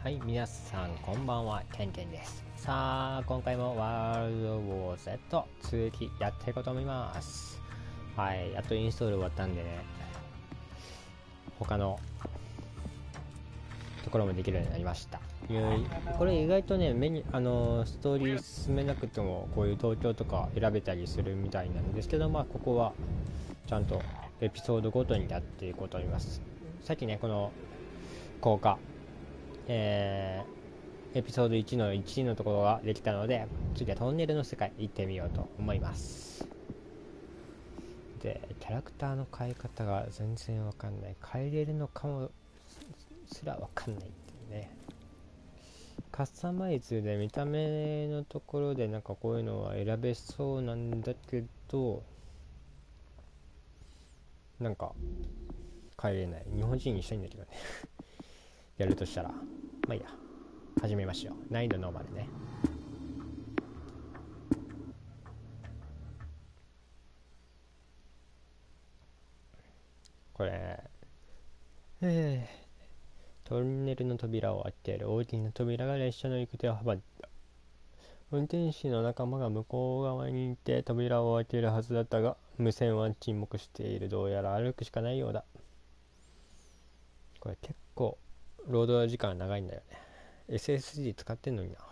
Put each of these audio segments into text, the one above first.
はい、皆さんこんばんは、ケンケンです。さあ、今回もワールドウォー Z 続きやっていこうと思います。はい、やっとインストール終わったんでね、他のところもできるようになりました。これ意外とね、ストーリー進めなくてもこういう東京とか選べたりするみたいなんですけど、まあここはちゃんとエピソードごとにやっていこうと思います。さっきね、この効果、エピソード1の1のところができたので、次はトンネルの世界行ってみようと思います。で、キャラクターの変え方が全然わかんない。変えれるのかもすらわかんないっていうね。カスタマイズで見た目のところでなんかこういうのは選べそうなんだけど、なんか変えれない。日本人にしたいんだけどねやるとしたらまあいいや、始めましょう。難易度ノーマルね。これトンネルの扉を開ける。大きな扉が列車の行く手を阻んだ。運転士の仲間が向こう側にいて扉を開けるはずだったが、無線は沈黙している。どうやら歩くしかないようだ。これ結構労働時間長いんだよね。 SSD 使ってんのにな。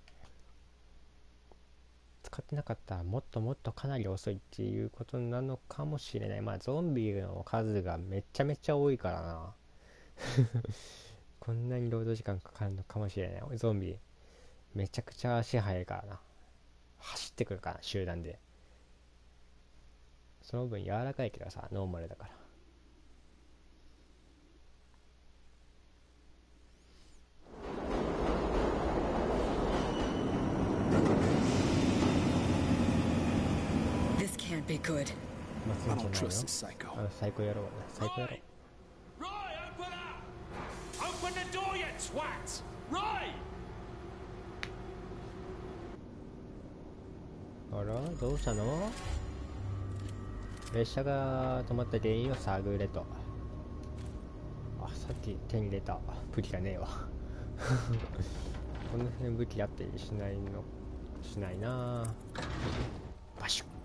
使ってなかったらもっともっとかなり遅いっていうことなのかもしれない。まあゾンビの数がめちゃめちゃ多いからなこんなに労働時間かかるのかもしれない。ゾンビめちゃくちゃ足速いからな。走ってくるから集団で。その分柔らかいけどさ、ノーマルだから。 This can't be good. まあ、そうじゃないよ。最高やろうな。最高やろう。 Open the door, you twat! Right! あら、どうしたの？列車が止まった原因を探れと。あ、さっき手に入れた武器がねえわこの辺武器あったりしないの？しないな。バシュッ。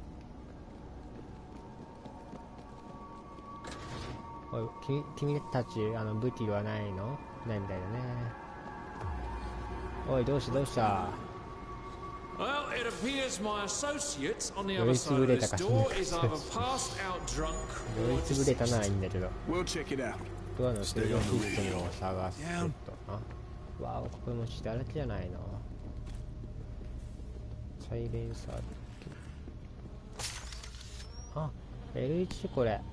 おい、君たち武器はないの？ないんだよね。おい、どうした？ Well, it appears my associate on the other side of this door is either passed out drunk 酔い or つぶれたならいいんだけど。 We'll check it out. ドアの制御システムを探すと。あ、わあ、ここも血だらけじゃないの。サイレンサー。あ、L1 これ。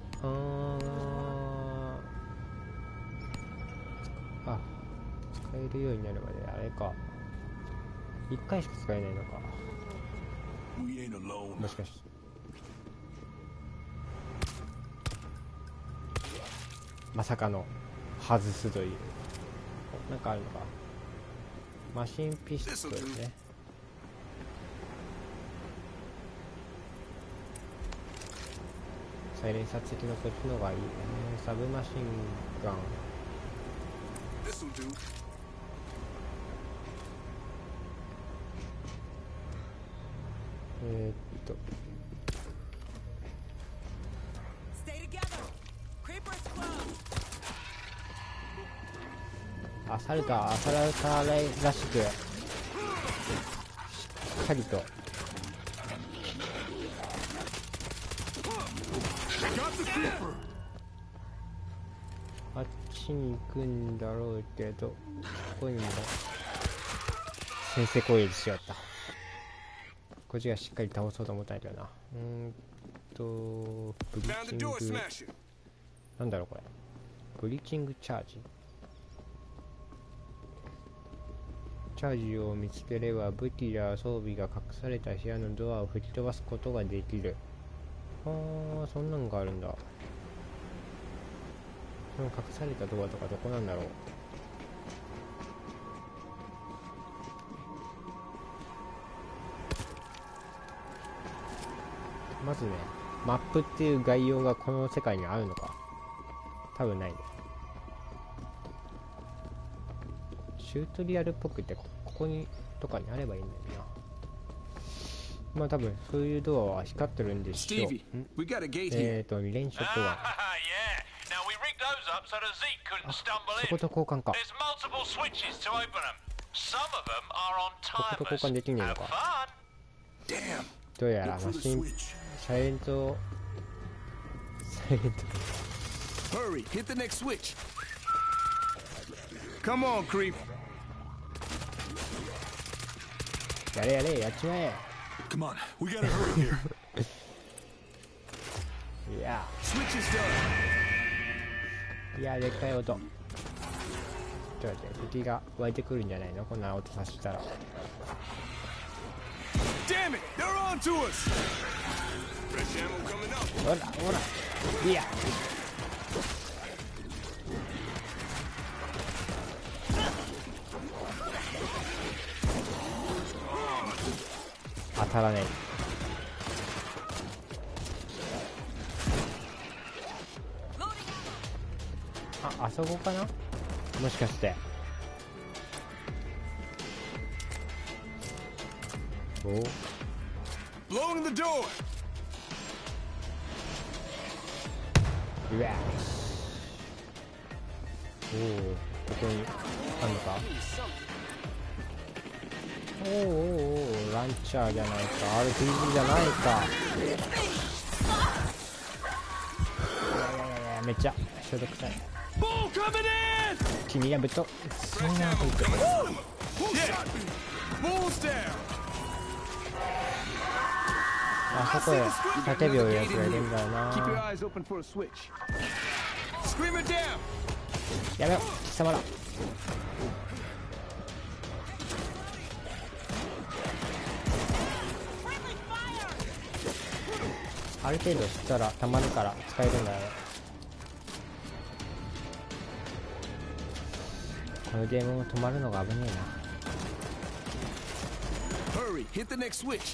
あ、使えるようになるまであれか。1回しか使えないのか。もしかしてまさかの外すという。なんかあるのか。マシンピストルね。サイレンサー付きのこっちの方がいいね。サブマシンガン。アサルターらしくしっかりとあっちに行くんだろうけど、ここにも先制攻撃しよった。こっちがしっかり倒そうと思ったんだけどな。ブリーチングなんだろうこれ。ブリーチングチャージ。チャージを見つければ武器や装備が隠された部屋のドアを吹き飛ばすことができる。あー、そんなんがあるんだ。その隠されたドアとかどこなんだろう。まずね、マップっていう概要がこの世界にあるのか。多分ないね。 チュートリアルっぽくてここにとかにあればいいんだよな。まあ多分そういうドアは光ってるんでしょう。 Stevie, we got a gate here. 2連ショットは Yeah. Now we rigged those up so that Zeke couldn't stumble そ in. こと交換か。 There's multiple switches to open them. Some of them are on ここと交 timers. 換できねえの Have か。 fun. Damn. どうやらマシンサイレント Hurry, hit the next switch. Come on, creep. やれやれやっちまえ。 Come on, we gotta hurry here. いや Switch is done. いやでっかい音。ちょっと待って、敵が湧いてくるんじゃないの、こんな音させたら。 Damn it, they're on to us. Fresh ammo coming up. ほらほら、いや当たらない。あそこかな、もしかして。お Blowing the door. うわおお、ここにあんのか。おーおーおー、ランチャーじゃないか、 RPG じゃないか。いやいやいや、めっちゃ消毒臭い。 Bull coming in. 君はぶっとそんなこいつ。 Who shot me? Bull's down. あそこへ叫びを入れるやつがいるんだよ Keep your な。 eyes open for a switch. Scream it down. やめろ貴様ら。ある程度したらたまるから使えるんだよね。このゲームも止まるのが危ねえな。 Hurry, hit the next switch.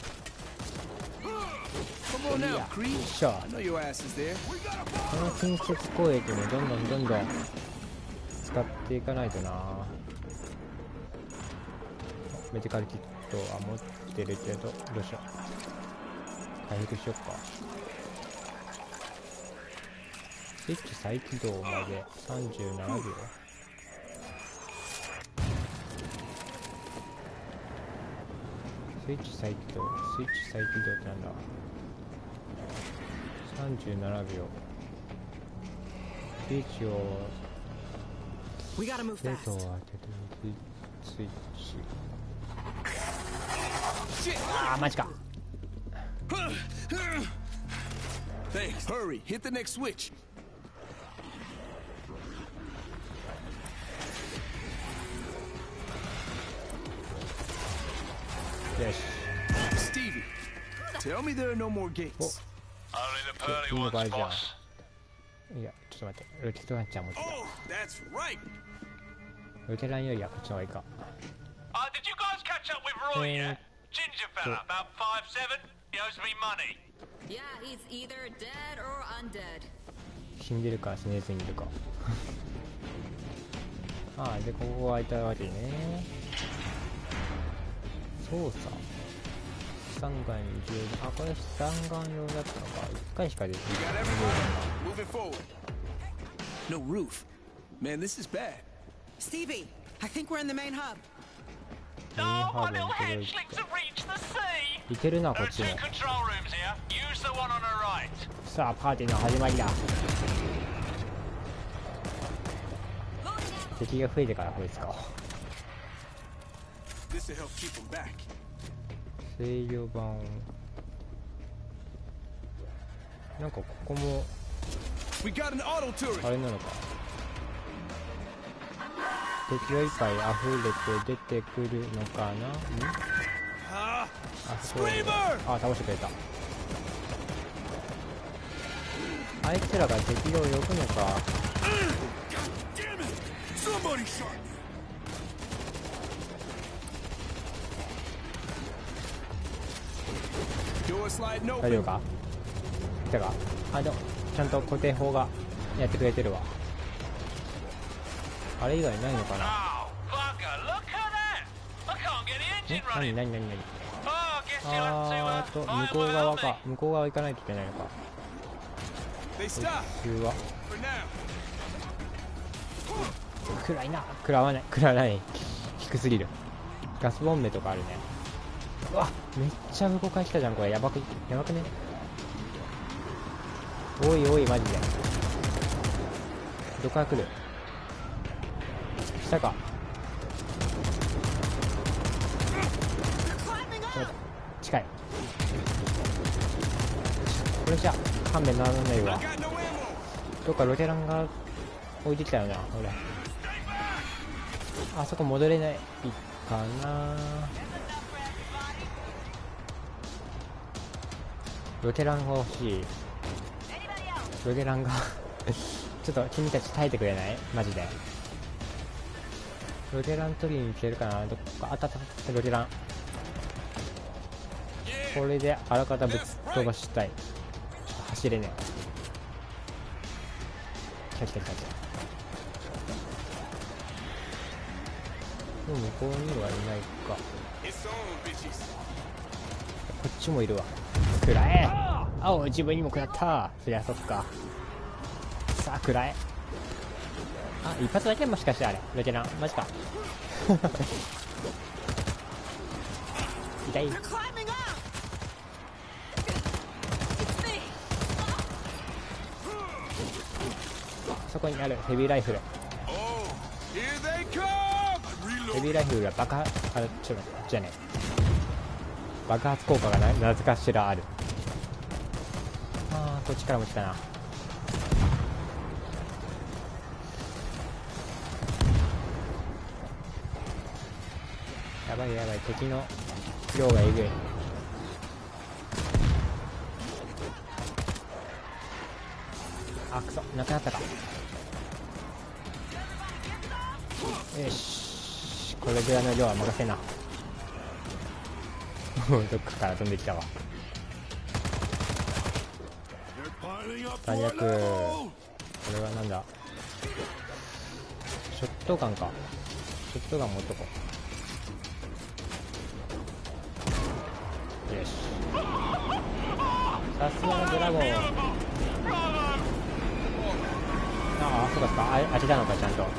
Come on now, creep. しょ I know your ass is there. この近接攻撃もどんどん使っていかないとな。メディカルキットは持ってるけど、どうしよう、回復しよっか。スイッチ再起動まで37秒。スイッチ再起動ってなんだ。37秒。スイッチを We gotta move デー fast. トを当ててスイッチ。 Shit. あーマジか。 Thanks. Hurry, hit the next switch. よし。 Stevie, tell me there are no more gates. Only the pearly Good ones, guys, boss. いやちょっと待って、ロケットランチャー持って Oh, that's right. た。ロケランよりはこっちの方がいいか。 Did you guys catch up with Roy yet? Ginger fella, about 5'7". He owes me money. Yeah, he's either dead or undead. 死んでるか死ねずにいるか。ああ、でここが開いたわけね。操作三眼十あ、これ三眼用だったのか。1回しかでき We got ない。 everyone. Moving forward. No roof. Man, this is bad. Stevie, I think we're in the main hub. Oh, my little hatchlings have reached the sea. いけるな、こ There っ are ち two も。 control rooms here. Use the one on the right. さあ、パーティーの始まりだ。敵が増えてからこいつか。 This will help keep them back. 制御盤。なんかここも We got an auto あ turret. れなのか。敵がいっぱい溢れて出てくるのかな。 Ah, あそこ Screamer! あ、倒してくれた。あいつらが敵を呼ぶのか。 Damn it! Somebody shot me. 大丈夫か。来たか。あ、でもちゃんと固定砲がやってくれてるわ。あれ以外ないのかな。 Oh, bugger, engine 何 running. 何何何 Oh, I guess you'll have to 向こう iron 側 without か me. 向こう側行かないといけないのか。 They stop 普通は for now. 暗いな。食らわない低すぎる。ガスボンベとかあるね。うわめっちゃ向こうから来たじゃんこれ。やばくね。おいおいマジでどこから来る。下か。ちょっと待って近い。これじゃ勘弁ならないわ。 Got no ammo. どっかロケランが置いてきたよな。ほらあそこ戻れないかな。ロケランが欲しい。ロケランがちょっと君たち耐えてくれない？マジでロケラン取りに行けるかな。どっかあったロケラン。これであらかたぶっ飛ばしたい。走れねえ。来た。でも向こうにはいないか。 It's on, bitches. こっちもいるわ。食らえ。青自分にも食らった。そりゃそっか。さあ食らえ。あ一発だけ。もしかしてあれロケランマジか。痛い。 They're climbing up! It's me! そこにあるヘビーライフル。 Oh, here they come. ヘ Reload. ビーライフルは爆発ちょっと待ってじゃね爆発効果がなぜかしらある。こっちからも来たな。やばい敵の量がえぐい。あくそなくなったか。よしこれぐらいの量は任せな。どっかから飛んできたわ。 They're piling up 弾 for 薬 a こ level. れはなんだ。ショットガンか。ショットガン持っとこう。よしさすがのドラゴン。あそうかそうか当てたのかちゃんと。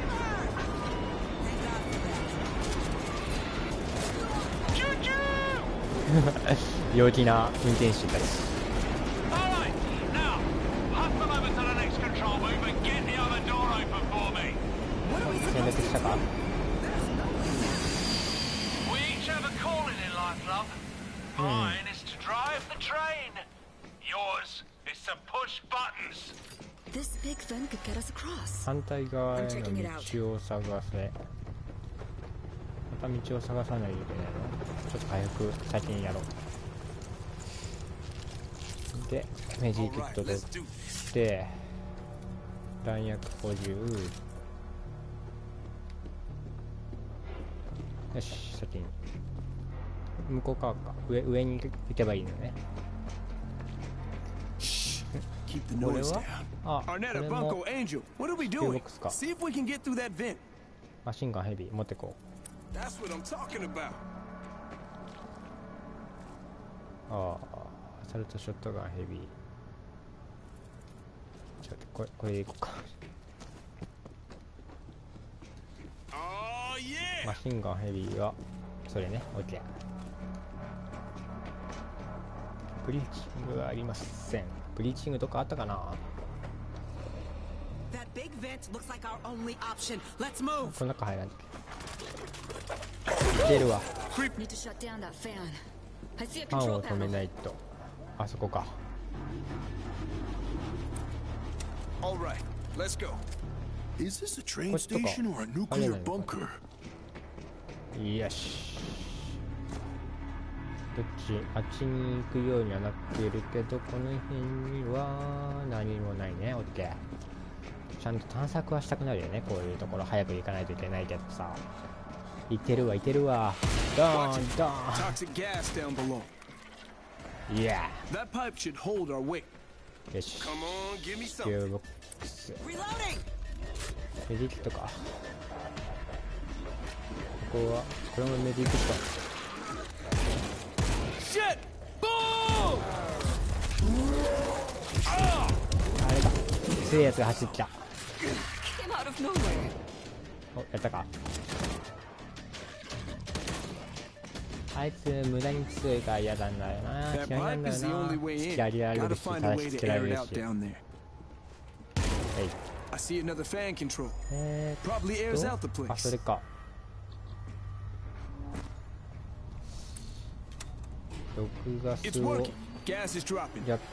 陽気な運転手たち。 Alright, now, hustle over to the next control booth and get the other door open for me. 戦略したか。 We each have a calling in life, love. Mine is to drive the train. Yours is to push buttons. This big vent could get us across. 反対側への道を探せ。また道を探さないといけないの。ちょっと早く先にやろう。でメジーキット取って弾薬補充。よし先に向こう側か。上に行けばいいのね。 Keep the これ noise は down. あこ Arnetta, れも Bunko, Angel, what are we doing? Gearbox か。 See if we can get through that vent. マシンガンヘビー持ってこ That's what I'm talking about. う。アサルトショットガンヘビー。ちょっとこれでいこうか。 Oh yeah. マシンガンヘビーはそれね。 OK。 ブリーチングはありません。ブリーチングどっかあったかな。 That big vent looks like our only option. Let's move. この中入らんといけるわ。 Need to shut down that fan. I see a ファン control を止め panel. ないと。あそこか。 All right, let's go. Is this a train What's the station call? or a nuclear Ayun, ayun. bunker? よし。どっちあっちに行くようにはなっているけど、この辺には何もないね。 OK。 ちゃんと探索はしたくなるよね。こういうところ早く行かないといけないけどさ。行ってるわドーンドー Toxic gas down below. ン。いや That pipe should hold our weight. よし。 Come on, give me ギ something. アボックス Reloading. メディキットか。 こはこれもメディックと Shit! Boom! あれか強いやつが走ってきた。 Came out of nowhere. お、やったか。あいつ無駄に強いから嫌なんだよな。 That 嫌いなん pipe だよ is the な。 only way 引 in. き上げられ Gotta るし、 find た a だ way 引 to きら air れ it る out し。 down there. はい。 I see another fan control. え Probably airs out the あ、そ place. れか。毒ガ It's スを working. Gas is dropping. やって、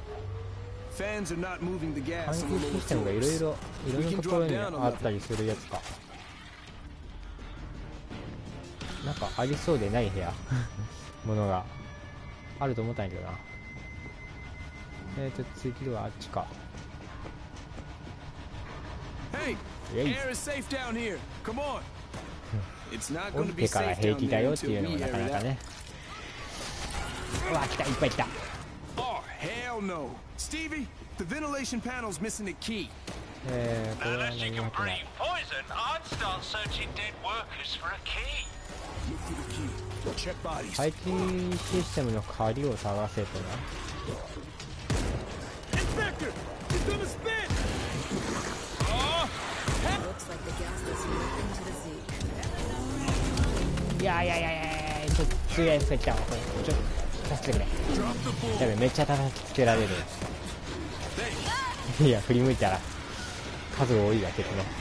Fans are not moving the 換 gas on the 気 lower システムがいろい floors. ろいろんなところにあったりするやつか。なんかありそうでない部屋ものがあると思ったんやけどな。次はあっちか。 Hey, Hey. air is safe down here. Come on. It's not 降 going り to be てから safe 平 down 気だ there よってい until うの we もな air かな it か out. ね。うわ、来た、いっぱい来た。 Oh, hell no. Stevie, the ventilation panel's missing a key. これは Unless you 何 can もない。 breathe poison, I'd start searching dead workers for a key. Look for the key. Check bodies. 排気システムの鍵を探せとな。 Inspector, he's gonna spin. Looks like the gas was leaking to the Zeke. いやいやいやいやいや、ちょっと強いやつが来たわ。これちょっと助けてくれ。やべ、めっちゃ叩きつけられる。いや、振り向いたら数が多いだけでね。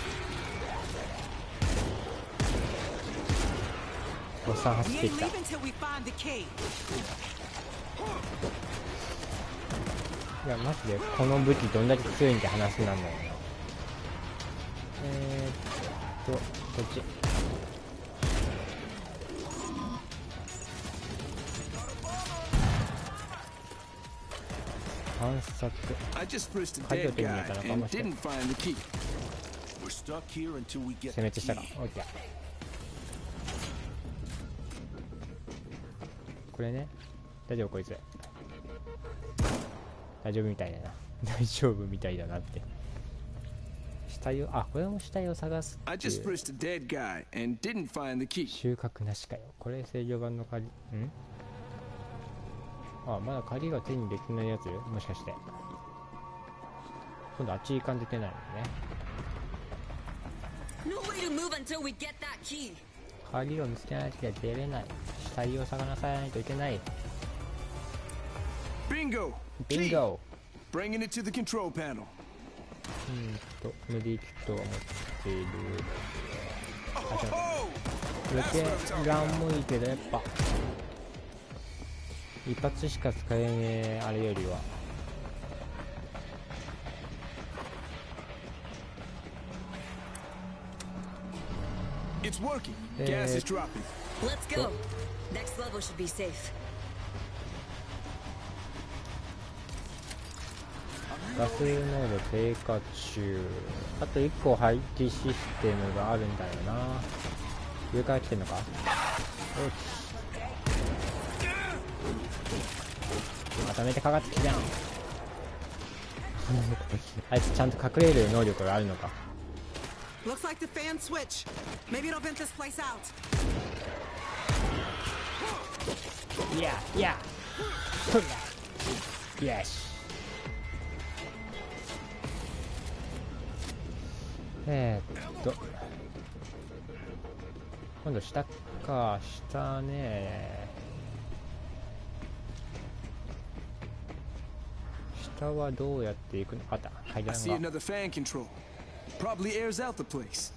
おっさん走 We って ain't きた。 leaving till we find the key. いや、マジでこの武器どんだけ強いんって話なんだよね。こっち。探索。 I just frisked a Hide dead the guy thing, and Mr. didn't find the key. We're stuck here until we get 殲 the 滅したか。 key. オッケー。これね、大丈夫こいつ。大丈夫みたいだな。大丈夫みたいだなって。死体を、あ、これも死体を探す I ってい just う。 frisked a dead guy and didn't find the key. 収穫なしかよ。これ制御盤の鍵。あ、まだ鍵が手にできないやつもしかして。今度あっち行かんといけないのね。 No way to move until we get that key. 鍵を見つけないときは出れない。死体を探さないといけない。 Bingo! ビン Key! ゴ Bringing it to the control panel. メディキットを持っている。 Oh! ベテランもいいけどやっぱ一発しか使えねえあれよりは。 It's working. Gas is dropping. Let's go. Next level should be safe. ガス濃度低下中。あと1個排気システムがあるんだよな。上から来てんのか。よし。まためてかかってきたん。あいつちゃんと隠れる能力があるのか。 Looks like the fan switch. Maybe it'll vent this place out. いやいやよし。今度下か。下ね。下はどうやって行くの。あった階 I 段 see が。 another fan control. Probably airs out the place.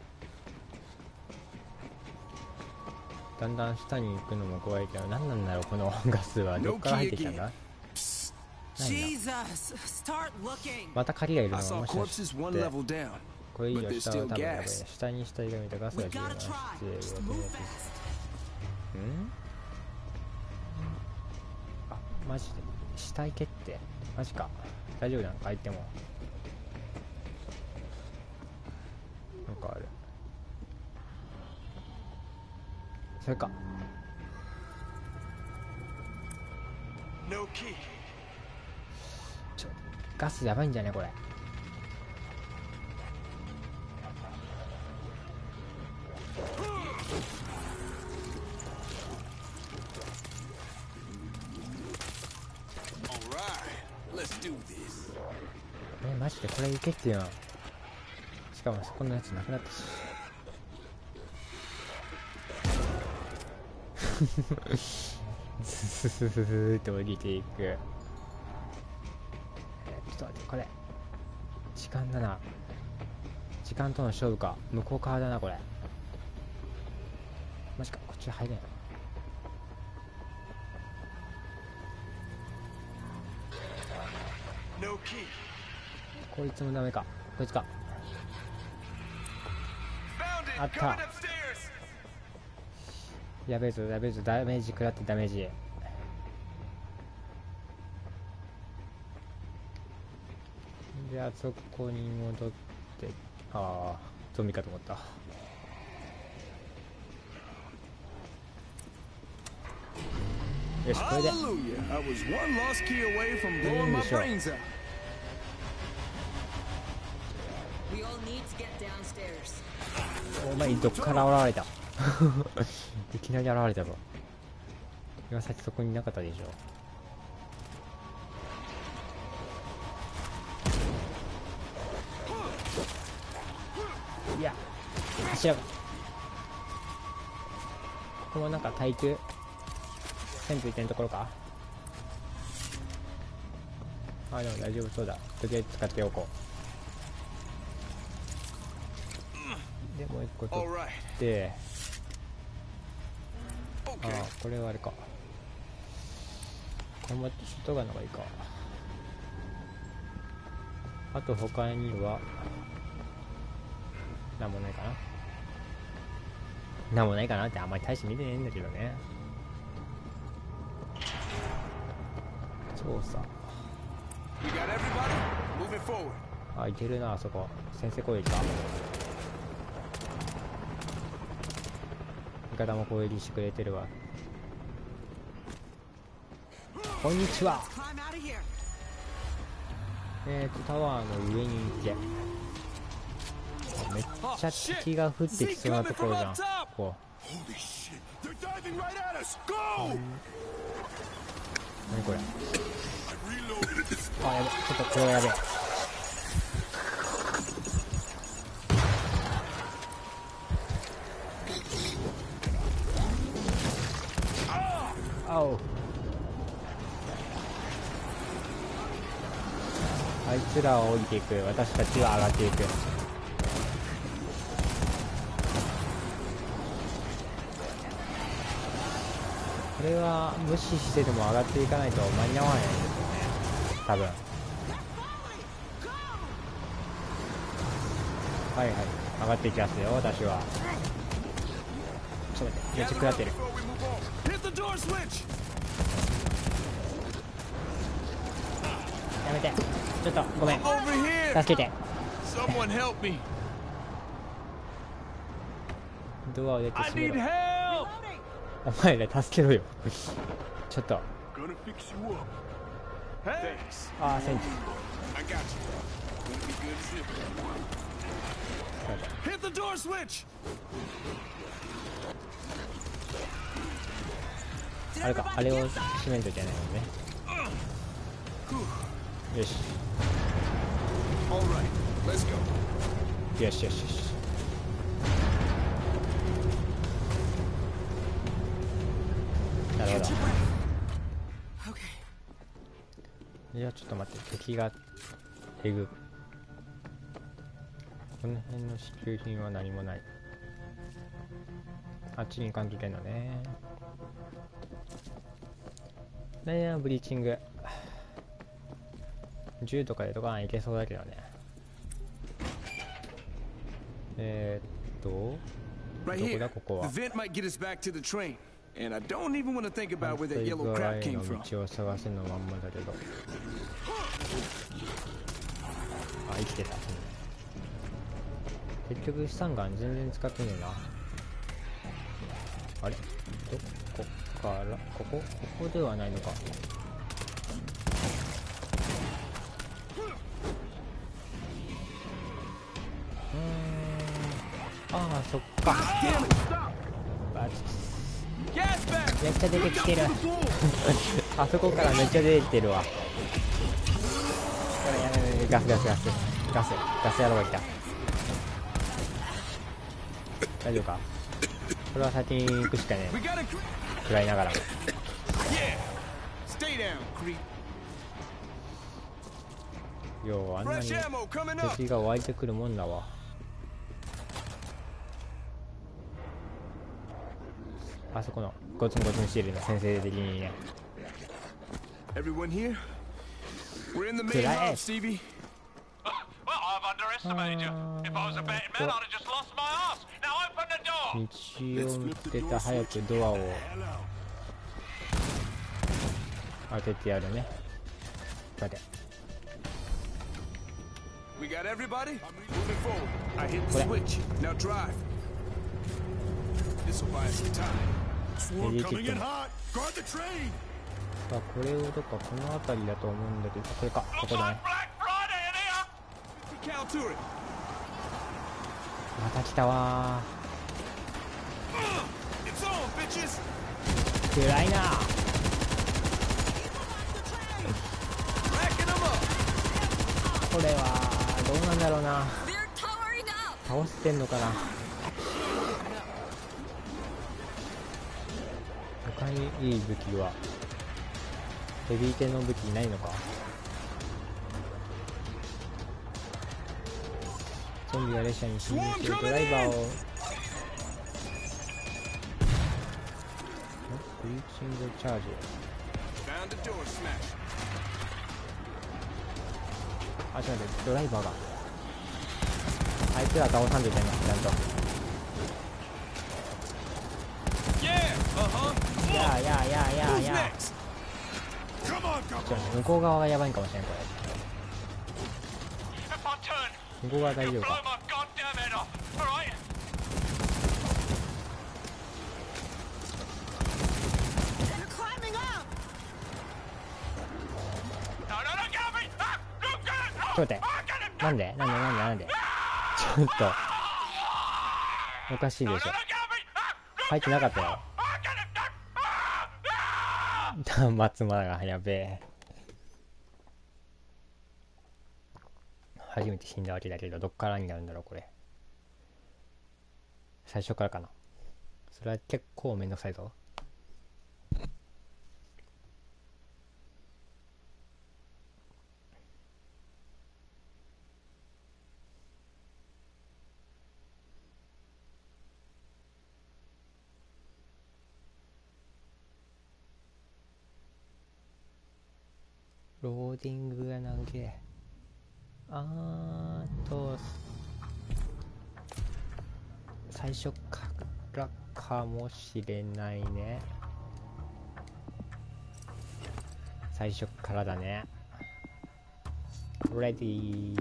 だんだん下に行くのも怖いけど、何なんだろうこのガスは。どっから入ってきたんだ。 Jesus, start looking. また鍵がいるの I が saw もしかし corpses one て。 level down. これ以 But 上 there's 下は still 多分やばい。 gas. 下に死体が見たガス We が充満 gotta し try. て Just move fast. あ、マジで死体決定。マジか。大丈夫なんか相手も。なんかある。それか。 No key. ガスやばいんじゃねこれ。 でこれ行けっていうのは、しかもそこのやつなくなったしススススって降りていく。ちょっと待って、これ時間だな。時間との勝負か。向こう側だなこれ。マジか、こっち入れん。こいつもダメか。こいつか。あった。やべえぞやべえぞ、ダメージ食らってダメージ。であそこに戻って、ああゾンビかと思った。よし、これで Hallelujah! I was one lost key away from blowing my brains out. We all need to get downstairs. お前どっから現れたいきなり現れたぞ。今さっきそこにいなかったでしょ。いや柱が、ここもなんか耐久線ついてるところか。あ、でも大丈夫そうだ。とりあえず使っておこう。でもう一個取って、ああこれはあれか、これも外側の方がいいか。あと他にはなんもないかな。なんもないかなってあんまり大して見てねえんだけどね。操作、あ、いけるな。あそこ先制攻撃か。味方も攻撃してくれてるわ。こんにちは。タワーの上に行け。めっちゃ敵が降ってきそうなところじゃん。ここ何これ。あ、やべ、ちょっとこれはやべえ。あお、あいつらは降りていく、私たちは上がっていく。これは無視してでも上がっていかないと間に合わないんですよね、多分。はいはい、上がっていきますよ私は。ちょっと待って、めっちゃ食らってる。やめて、ちょっとごめん、助けて。ドアを出て閉めろ。お前ら助けろよちょっと。ああ、戦地。あれか、あれを閉めんといけないもんね。よしよしよしよし。なるほど。いや、ちょっと待って、敵がえぐ。この辺の支給品は何もない。あっちに行かんといけんのね。ねえ、ブリーチング銃とかでとかいけそうだけどね。どこだここは。 And I don't even want to think about where that yellow crap came from. 道を探すのまんまだけど。あ、生きてた。結局スタンガン全然使ってねえな。あれ、どこからここではないのか。ああ、そっか。めっちゃ出てきてるあそこからめっちゃ出てきてるわ。ガスガスガス。 ガス野郎が来た。大丈夫か。これは先に行くしかねえ。食らいながらも。ようあんなに敵が湧いてくるもんだわ。あそこのゴツンゴツンしてるの先生的にね。食らえ。道を見つけた。早くドアを当ててやるね。待て。 We got everybody? Moving forward. I hit the switch. Now drive. This will buy us some time. Swarm coming in hot. Guard the train. さあこれをどっかこの辺りだと思うんだけど、これか、ここだね。また来たわー。暗いな。これはどうなんだろうな。倒してんのかな。他にいい武器はヘビー系の武器ないのか。ゾンビが列車に侵入するドライバーをブリーチングチャージ。あ、ちょっと待って、ドライバーがあいつら倒さんといけないな、ちゃんと。向こう側がやばいかもしれん。これ向こう側大丈夫か。ちょっと待って、なんでちょっとおかしいでしょ。入ってなかったよ。松村がやべえ。初めて死んだわけだけど、どっからになるんだろうこれ。最初からかな。それは結構めんどくさいぞ。ローディングが長え。最初からかもしれないね。最初からだね。レディー。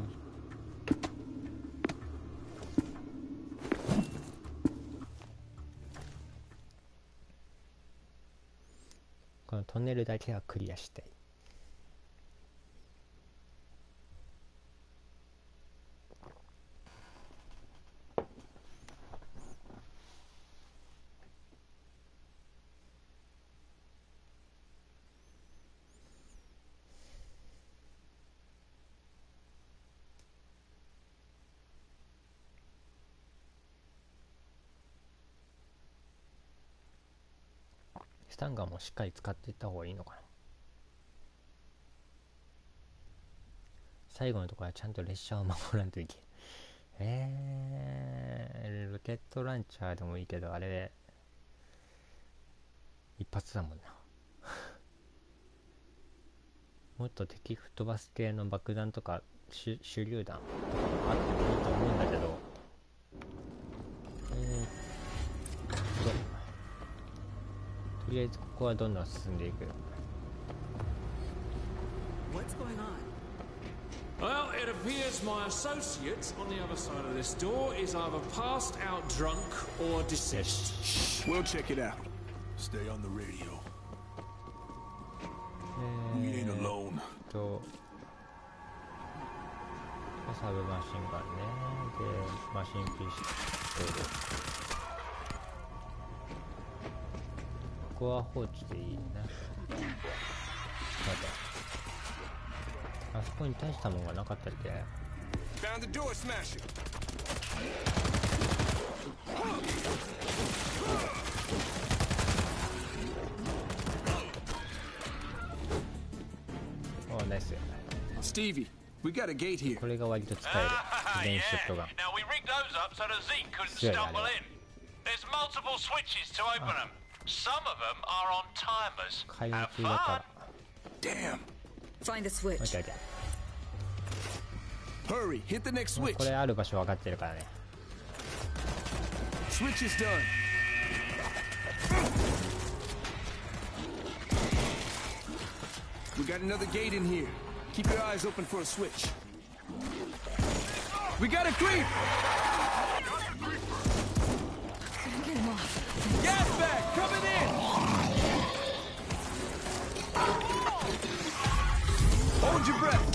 このトンネルだけはクリアしたい。スタンガンもしっかり使っていった方がいいのかな。最後のところはちゃんと列車を守らんといけん。ロケットランチャーでもいいけど、あれ一発だもんな。もっと敵吹っ飛ばす系の爆弾とか手榴弾とかもあってもいいと思うんだけど、とりあえずここはどんどん進んでいく。 Well, it appears my associate on the other side of this door is either passed out drunk or deceased. We'll check it out. Stay on the radio. We ain't alone. サブマシンガンね。で、マシンピストル。ここは放置でいいな。待て。あそこに大したもんがなかったっけ。 Found the door smasher. おーナイス。 Stevie, we got a gate here. これが割と使える Yeah. 電子ショットガン。 Now we rigged those up so that Zeke couldn't Yeah, stumble yeah. in. There's multiple switches to open them. Some of them are on timers. 開運 Have 中だか fun. ら。 Damn. Find the オッ switch. ケーオッケ Hurry, hit the next ー。 switch. これある場所分かってるからね。 Switch is done. We got another gate in here. Keep your eyes open for a switch. We got a creep! Get him off. Gas bag coming in! Hold your breath.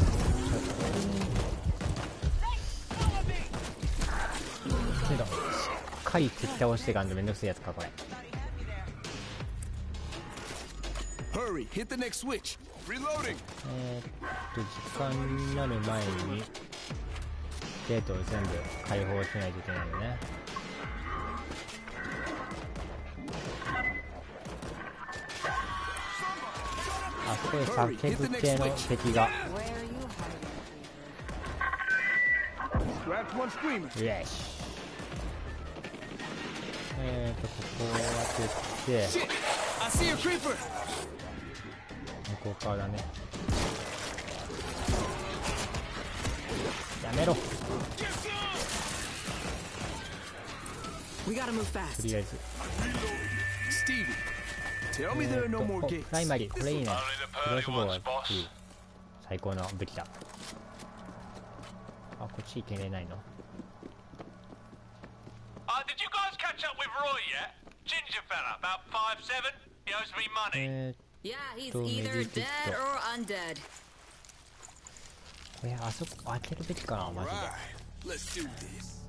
けどしっかり敵倒していかんとめんどくせえやつかこれ。 Hurry, hit the next switch. Reloading. 時間になる前にゲートを全部開放しないといけないよね。あそこで叫ぶ系の敵が。 Grabbed one screamer. よし。ここを当てて Shit! I see a creeper. 向こう側だね。やめろ。 We gotta move と fast. りあえず Stevie, tell me there are no more お gates. プライマリーこれいいね。 Only クロ the ス pearly ボウ ones, は boss. いい最高の武器だ。あ、こっち行けれないの。 Did you guys catch up with Roy yet? Ginger fella, about 5'7". He owes me money. Yeah, he's Don't either meditate dead though. or undead. これあそこ開けるべきかなマジで。 Right, let's do this.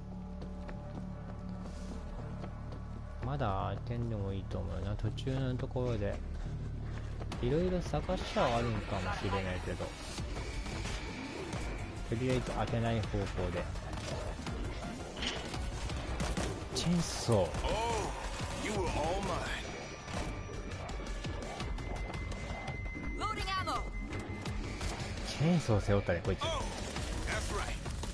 まだ開けんでもいいと思うな。途中のところでいろいろ探しはあるんかもしれないけど、とりあえず開けない方向で。チェーンソー Oh, you were all mine. Loading ammo. チェーンソー背負ったねこいつ。 Oh, that's right.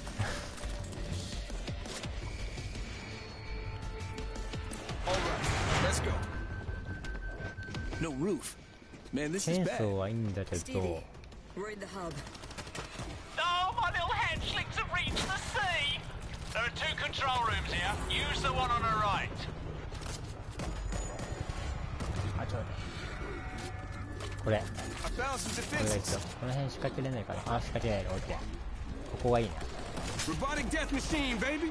All right, let's go. No roof. Man, this チ is ェーン bad. ソーはいいんだけど Stevie, we're in the hub. Oh, my little hatchlings have reached the sea. There are 2 control rooms here. Use the one on the right. あ、ちょっとこれ I found some これが一 defenses. 応この辺仕掛けれないかな。あ、仕掛けられる。オッケー。ここがいいね。 Robotic death machine, baby.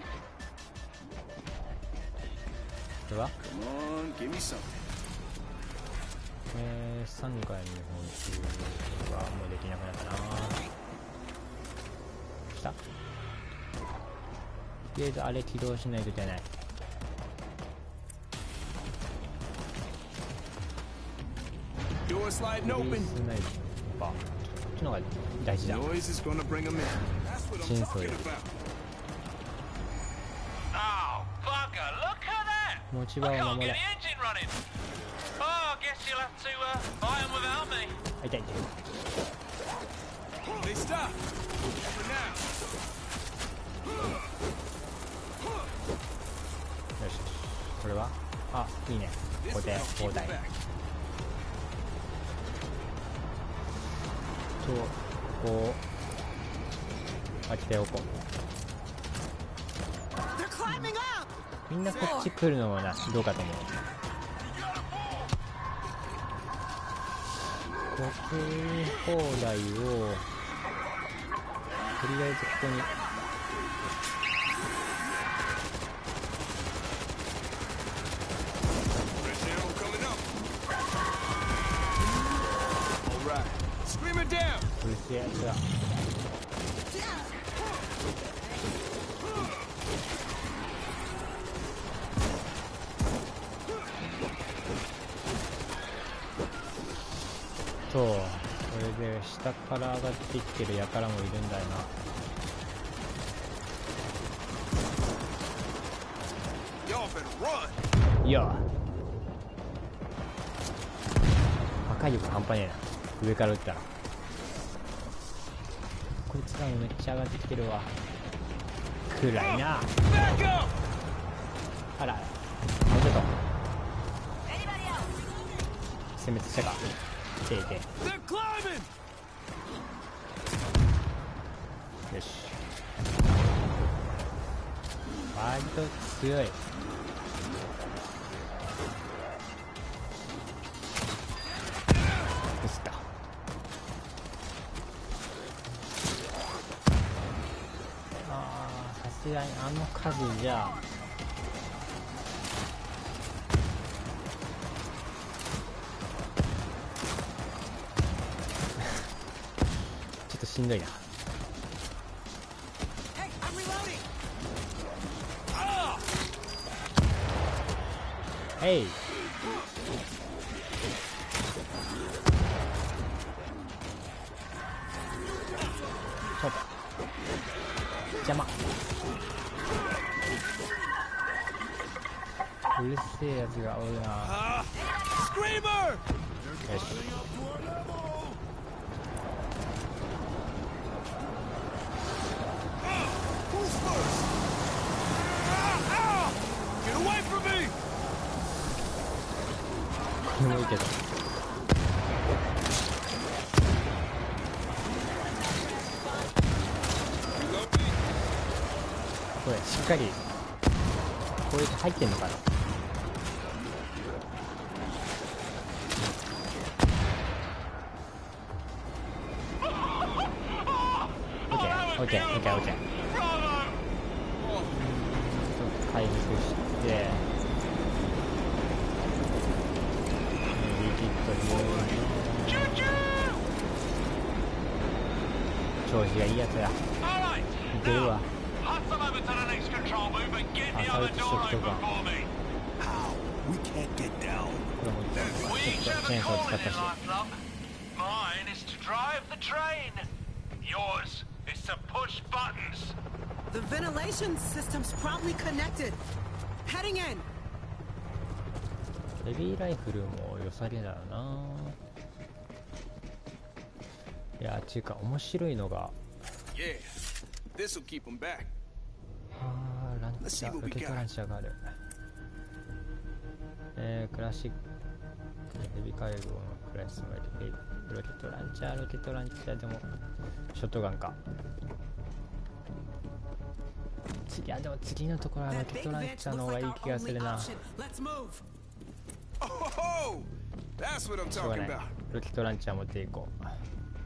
これは Come on, give me something. 3回の本中はもうできなくなったな。来た。とりあえずあれ起動しないといけない。 Door sliding フリー open. スナイパー。こっちの方が大事だ。 Noise is gonna bring them in. That's what I'm Chainsaw. talking about. Oh, bugger, look at that. 持ち I 場を can't 守 get れ。 the engine running. Oh, I guess you'll have to buy them without me. あ、痛い痛い。 They stop. For now. よし。これはあ、いいね。 This ここ will で help 交 keep 代 them back. とこう開けておこう。 They're climbing up! みんなこっち来るのもなどうかと思う。国民放題をとりあえずここに Fresh arrow coming up. All right. Screamer down. うるせえやつだ。そう、これで下から上がってきてる輩もいるんだよな。 Y'all better run. いや破壊力半端ねえな、上から撃ったら。こいつらもめっちゃ上がってきてるわ。暗いな。 Back up. あら、もうちょっと殲滅したか。いていて、 They're climbing. よし、割と強い。ミスった。さすがにあの数じゃちょっとしんどいな。 Hey, I'm reloading. えい、ちょっと邪魔。うるせえやつが多いな。 Screamer. よし、 Who's first? Ow! Get away from me. これもいいけど。これしっかり攻撃入ってんのかな。オッケーオッケーオッケーオッケー。回復してリキッドヒール、調子がいいやつだ。いけるわ。 Hustle over to the next control booth and get the other door open for me. How? We can't get down. これもち We ょ each っ have とチェー a ンソー calling 使った in し。 life, love. Mine is to drive the train. Yours is to push buttons. The ventilation system's probably connected. Heading in. ヘビーライフルも良さげだよな。いやっていうか面白いのが、 Yeah. This'll keep them back. ランチャー、ロケットランチャーがある。クラシックヘビ海軍のクラスまでロケットランチャー、ロケットランチャーでもショットガンか。いやでも次のところはロ That ケッ big トラン vent チャー looks の方が like いい our 気がす only るな。 option. Let's move. Oh, that's what I'm しょうが talking ない。 about. ロケットランチャー持っていこう。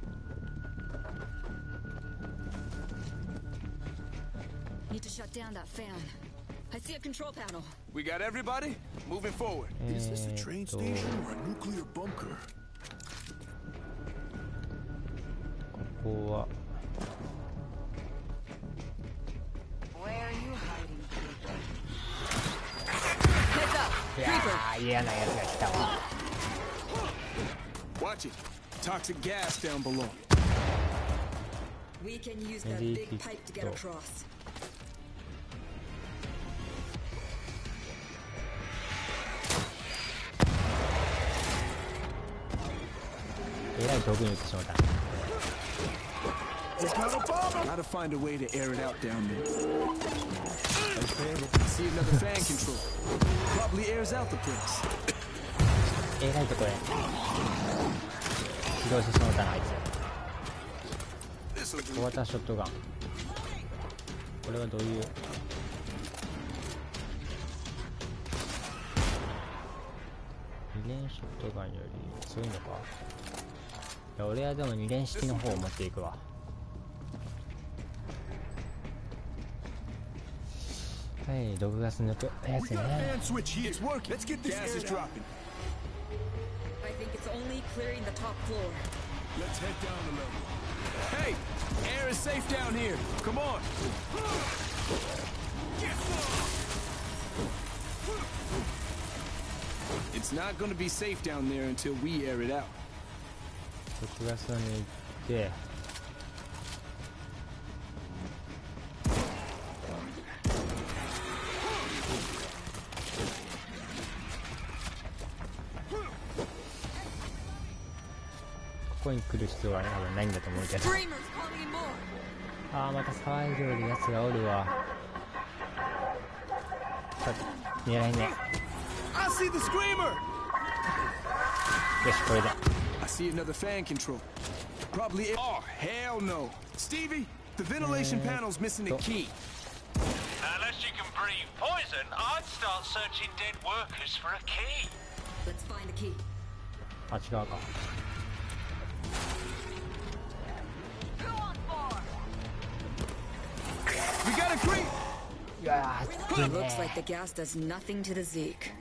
Need to shut down that fan. I see a control panel. We got everybody moving forward. Is this a train station or a nuclear bunker? ここは Where are you hiding? Heads up! いやー嫌なやつが来たわ。 Watch it. Toxic gas down below. We can use that Maybe big pipe to get go. across. えらい道具に撃ってしまった。 Gotta find a way to air it out down there. See another fan control. Probably airs out the place. えらいとこへ起動してしまったなあいつ。 This'll 小 do. 型ショットガン。これはどういう。二連ショットガンより強いのか。いや俺はでも二連式の方を持っていくわ。はい、毒ガス抜くやつね。 switch here. It's working. Let's get this gas is dropping. I think it's only clearing the top floor. Let's head down a level. Hey, air is safe down here. Come on. It's not gonna be safe down there until we air it out. 毒ガスを抜いて。 こに来る必要は多分ないんだと思うけど。 Screamers calling in more. あーまた騒いでおるやつがおるわ。さて狙いね。 I see the screamer. よしこれで I see another fan control. Probably. Oh hell no, Stevie. The ventilation panel's missing a key. Unless you can breathe poison, I'd start searching dead workers for a key. Let's find the key. あっち側か。 We got a creep. いやー It looks like the gas does nothing to the Zeke.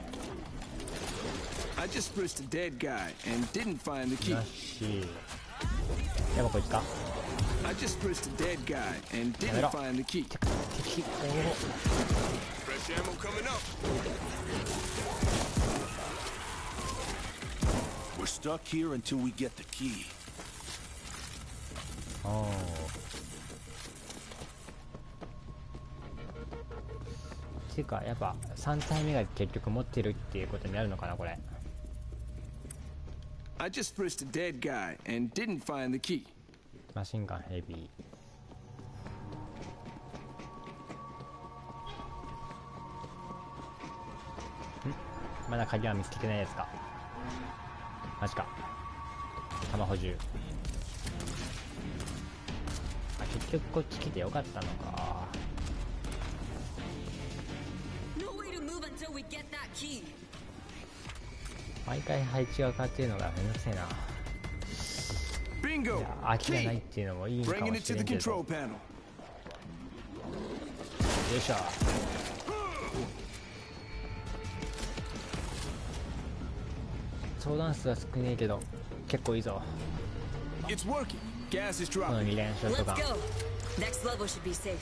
I just frisked a dead guy and didn't find the key. よし。でもこいつか。 I just frisked a dead guy and didn't Mira. find the key. 敵。おお。 Fresh ammo coming up. We're stuck here until we get the key. おお。ていうかやっぱ3体目が結局持ってるっていうことになるのかなこれ。 I just frisked a dead guy and didn't find the key. マシンガンヘビー。まだ鍵は見つけてないですか。マジか。弾補充。あ、結局こっち来てよかったのか。 No way to move until we get that key. 毎回配置が変わってるのがめんどくせえな。 Bingo. 空きがないっていうのもいいか Bringing も it し to れ the んけど。 control panel. よいしょ。相談数は少ねえけど結構いいぞ。 It's working. Gas is この dropping. 2連勝 Let's とか。 go. Next level should be safe.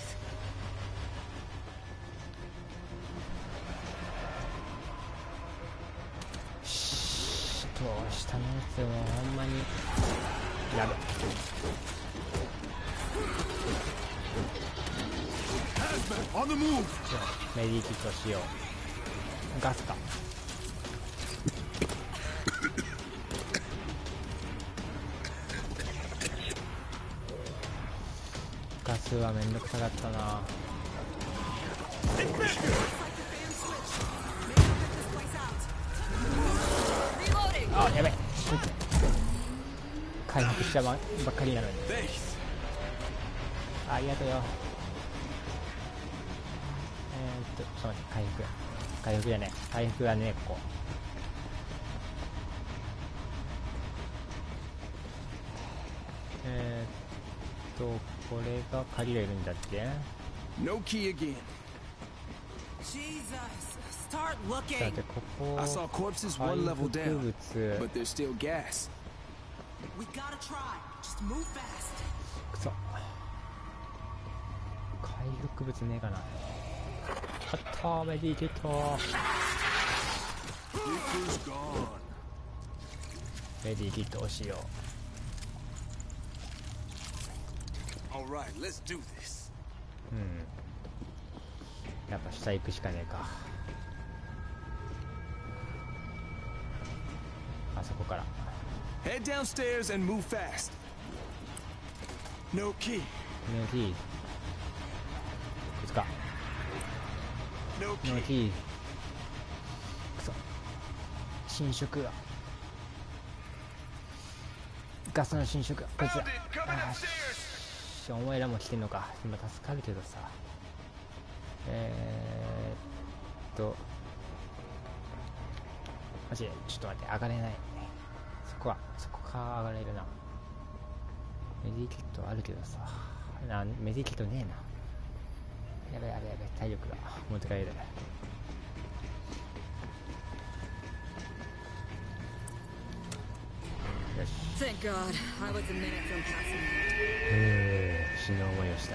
どうしたのやつもほんまにやべ。 On the move. メディキットしよう。ガスか。ガスはめんどくさかったな。 Reloading. あ、やべ。回復したばっかりなのに。 Thanks. ありがとうよ。ちょっと待って、回復じゃねえ。回復はねえ、ここ。これが借りれるんだっけ。 No key again. Jesus. Start さ looking. て、ここ。 I saw corpses 回 one 復 level down, 物。 but there's still gas. We gotta try. Just move fast. くそ。回復物ねえかな。あったー、メディキット。 Creeper's gone. メディキットをしよう。 All right, let's do this. やっぱ下行くしかねえか。あそこから。 Head downstairs and move fast. No key. ノーティー。こいつか。 No ノ key. ーティー。くそ。侵食が。ガスの侵食が。こいつだ。 Coming upstairs. お前らも来てんのか。今助かるけどさ。マジでちょっと待って、上がれない。そこか上がれるな。メディキットあるけどさ。メディキットねえな。やべやべやべ、体力が持って帰れる。よし。 Thank God. I was a minute from passing out. 死の思いをした。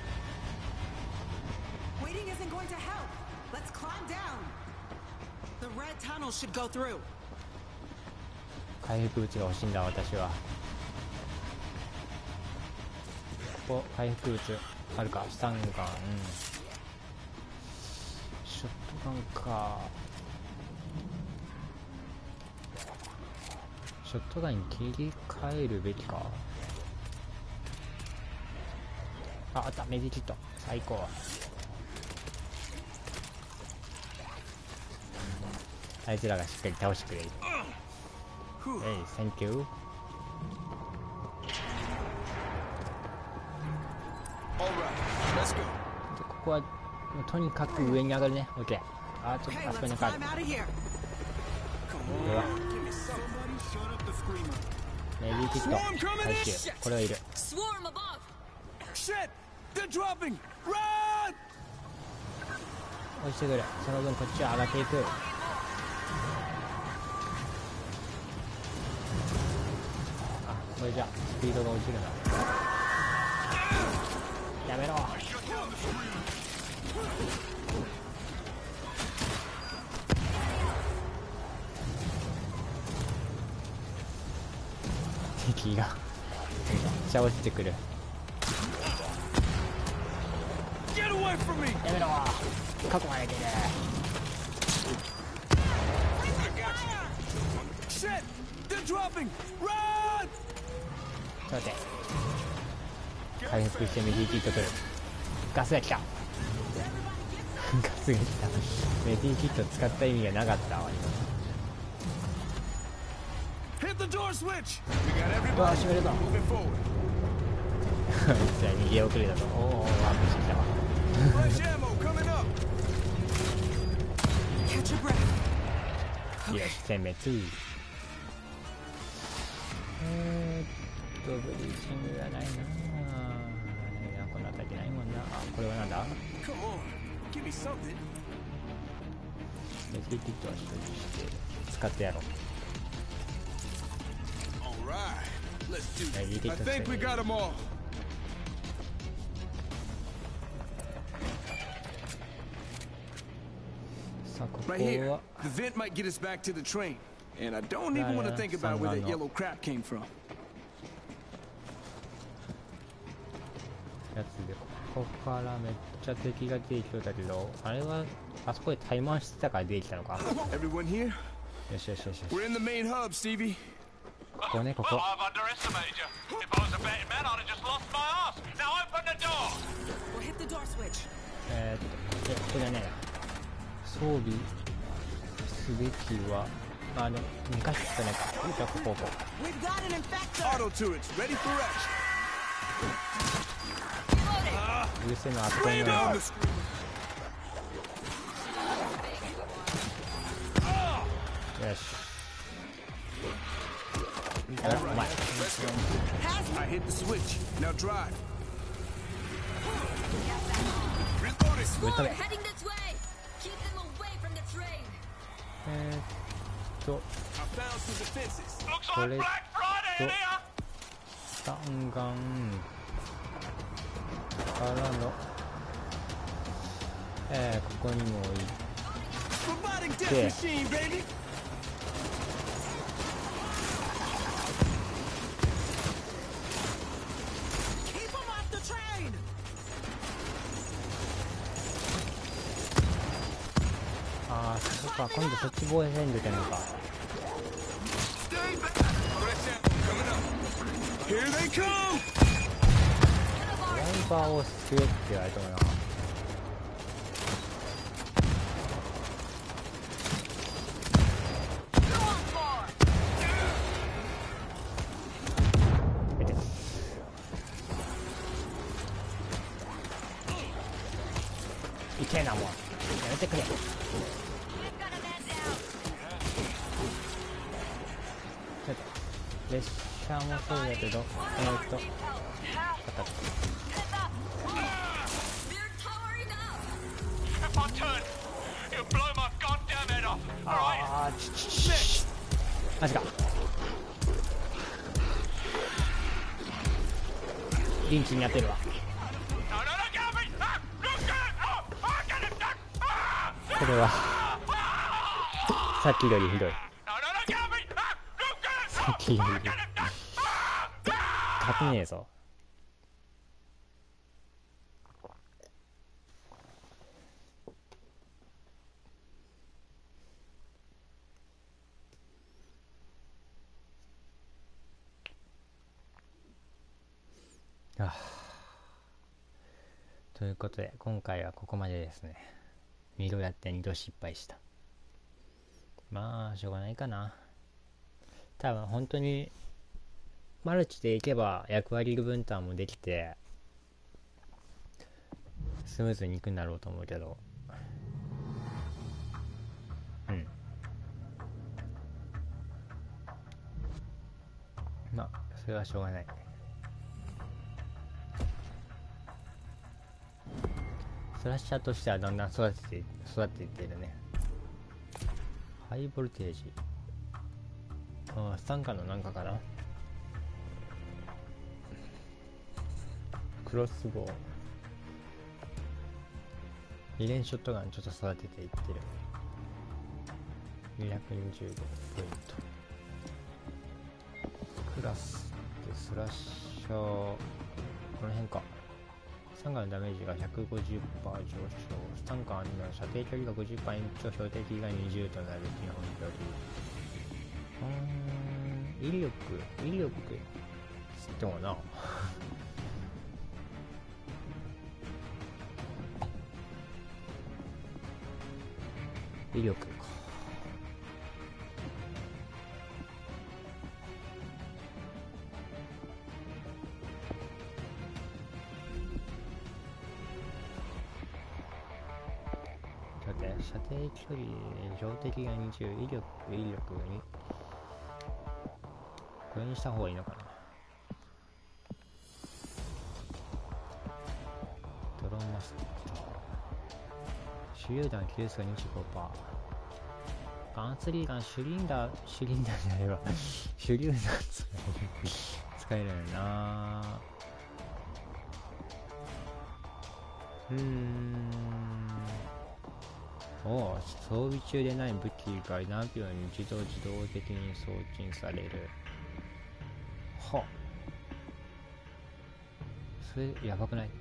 Waiting isn't going to help. Let's climb down. The red tunnel should go through. 回復物が欲しいんだ私は。ここ回復物あるか。スタンガン、ショットガンか。 ショットガンに切り替えるべきか。あった、メディキット最高。あいつらがしっかり倒してくれる。センキュー。ここはとにかく上に上がるね。オッケー。あ、ちょっとあそこにかかる。これはメディキット回収。これはいる。落ちてくる。その分こっちは上がっていく。これじゃスピードが落ちるな。やめろ。敵がめっちゃ落ちてくる。やめろ。過去まで出る。ちょっと待って。回復してメディキット取る。ガスが来た。ガスが来た。メディキット使った意味がなかったわ今。うわ、閉めるぞ。あいつら逃げ遅れだと。おお、ワープしてきたわ。よし、殲滅。ブリーチングがないな。この辺りないもんな。あ、これはなんだ。メディキットは一人して使ってやろう。メディキット使ってやろう。さあ、ここは The vent might get us back to the train, and I don't even want to think about where that yellow crap came from. やつで、ここからめっちゃ敵が出てきそうだけど、あれはあそこで怠慢してたから出てきたのか。 Everyone here? よしよしよしよし。 We're in the main hub, Stevie. ここね、ここ。 Well, I've underestimated you. If I was a betting man, I'd have just lost my ass. Now open the door. We'll hit the door switch. これはね、装備すべきは、2箇所しかないか。じゃあここ。 We've got an infector. Auto turrets ready for action. うるせえのあそこに Bring の on よ the screamer. し。やばい、お前。 Let's go. I hit the switch. Now drive. Reloading. ぶっ飛べ。 Heading this way. Keep them away from the train. I found some defenses. Looks Well, like it- Black Friday in so- here. 弾丸からの、ここにもい Robotic death Yeah. machine, baby. Keep them off the train. そっか、今度そっち防衛戦出てんのか。 Here they come. ドライバーを救えって言われてもな。痛えな、もうやめてくれ。ちょっと列車もそうだけど、 They're towering up. If I turn, it'll blow my goddamn head off. All right. あーマジか。リンチになってるわ。 No, get me. Look at it. Get it. これはさっきよりひどい。 No, get me. Look at it. さっきよりひどい。勝てねえぞ。 あということで今回はここまでですね。2度やって2度失敗した。まあしょうがないかな。多分本当にマルチでいけば役割分担もできてスムーズにいくんだろうと思うけど、まあそれはしょうがない。スラッシャーとしてはだんだん育っていっているね。ハイボルテージ、スタンカのなんかかな。クロスボウ、リレンショットガンちょっと育てていってる。225ポイント。クラスでスラッシャー、この辺か。スタンガンのダメージが 150% 上昇、スタンガンの射程距離が 50% 延長、標的が20となる基本距離。威力つってもな威力か。射程距離、標的が20、威力にこれにした方がいいのかな。ドローンマスター、手榴弾キル数が 25%、ガンツリーガン、シュリンダーじゃないわ手榴弾使えるよな。装備中でない武器が何秒に自動的に送金される。はっ、それやばくない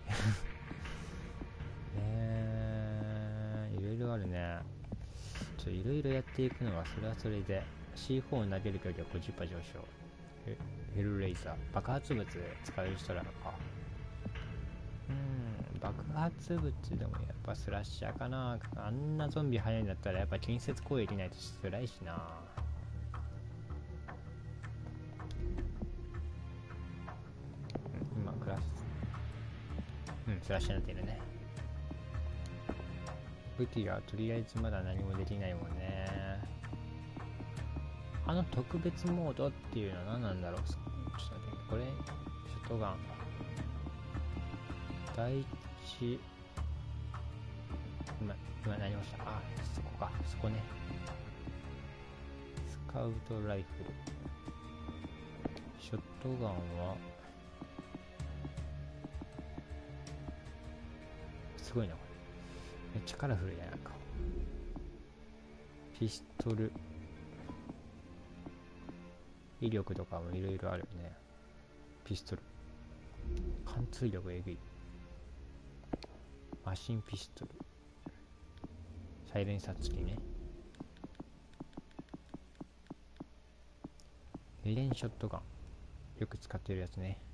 いろいろあるね。いろいろやっていくのはそれはそれで。 C4 を投げる距離は 50% 上昇。ヘルレイザー、爆発物使える人なのか。爆発物でもやっぱスラッシャーかな。あんなゾンビ速いんだったらやっぱ近接攻撃ないと辛いしな。今クラススラッシャーになっているね。武器がとりあえずまだ何もできないもんね。あの特別モードっていうのは何なんだろう。ちょっと待って、これショットガン第一、今何をした。そこか、そこね。スカウトライフル、ショットガンはすごいなこれ。めっちゃカラフルじゃないか。ピストル、威力とかもいろいろあるね。ピストル、貫通力えぐい。マシンピストル、サイレンサー付きね。リレンショットガン、よく使ってるやつね。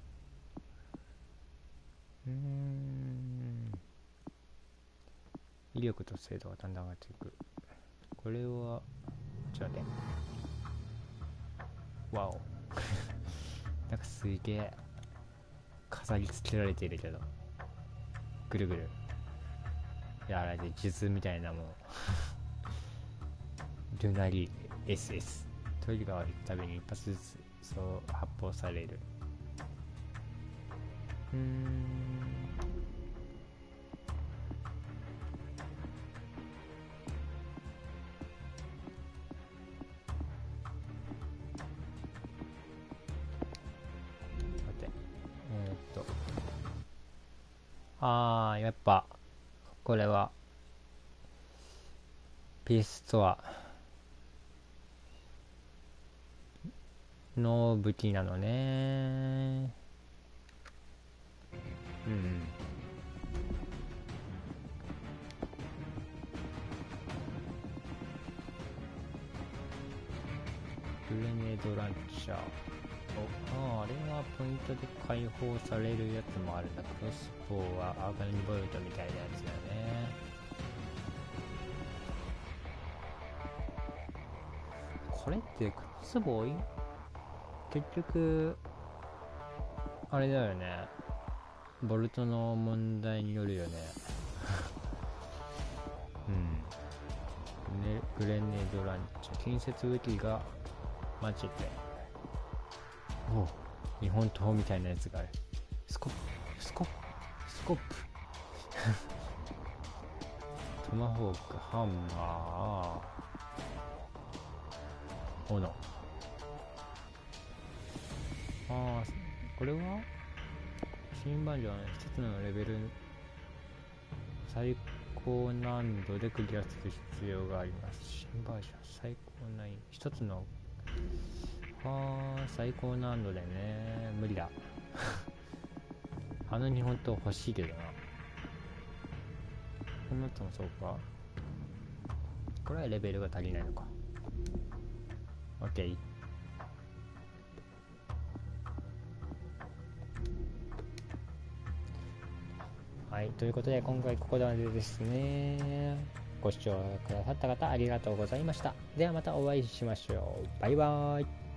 威力と精度がだんだん上がっていく。これはちょっと待って、わおなんかすげえ飾り付けられているけど、ぐるぐるやられて術みたいなもんルナリー SS、 トリガーを引くたびに一発ずつそう発砲される。やっぱこれはピーストアの武器なのね。グレネードランチャー、 あれはポイントで解放されるやつもあるんだ。クロスボウはアーガニボルトみたいなやつだよね。これってクロスボウ結局あれだよね、ボルトの問題によるよねグレネードランチャー、近接武器がマジで日本刀みたいなやつがある。スコップトマホーク、ハンマー、斧。これは新バージョン一つのレベル最高難度でクリアする必要があります。新バージョン最高難易度一つの最高難度でね、無理だあの日本刀欲しいけどな。このやつもそうか。これはレベルが足りないのか。 OK。はい、ということで今回ここまでですね。ご視聴くださった方ありがとうございました。ではまたお会いしましょう。バイバーイ。